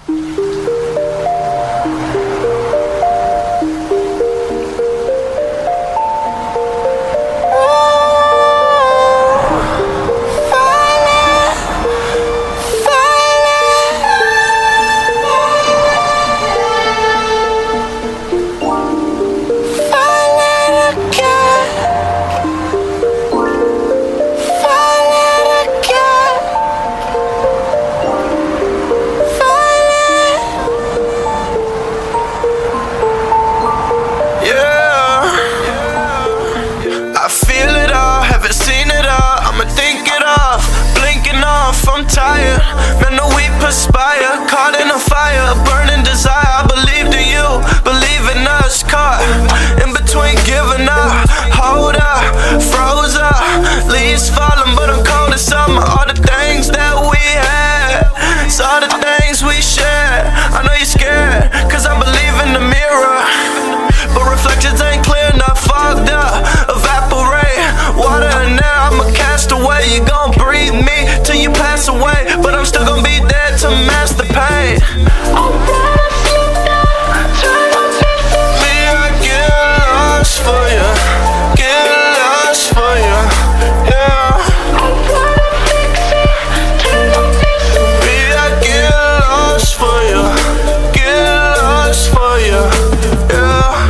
I'm tired, man, no we perspire. Caught in a fire, burning desire. I believed in you, believe in us. Caught in between giving up, hold up, froze up. Leaves falling, but I'm cold as summer. All the things that we had, it's all the things we shared. I know you're scared, cause I believe in the mirror, but reflections ain't clear enough. Fogged up, evaporate, water in there. I'm a castaway. You gon' breathe me till you pass away, but I'm still gonna be there to mask the pain. Me, I get lost for you, get lost for you, yeah. Me, I get lost for you, get lost for you, yeah.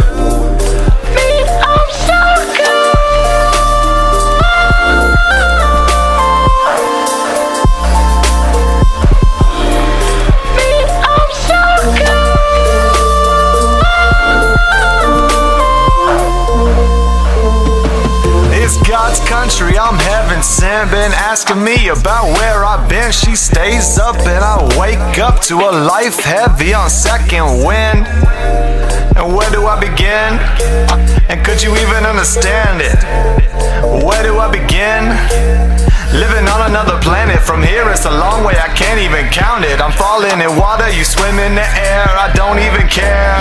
God's country, I'm heaven sent. Been asking me about where I've been. She stays up and I wake up to a life heavy on second wind. And where do I begin? And could you even understand it? Where do I begin? Living on another planet. From here it's a long way, I can't even count it. I'm falling in water, you swim in the air. I don't even care,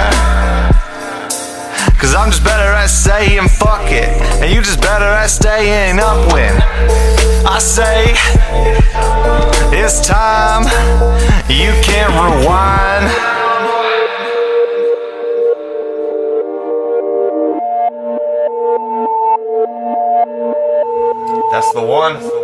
cause I'm just better at saying fuck it, and you just better at staying up when I say it's time. You can't rewind. That's the one.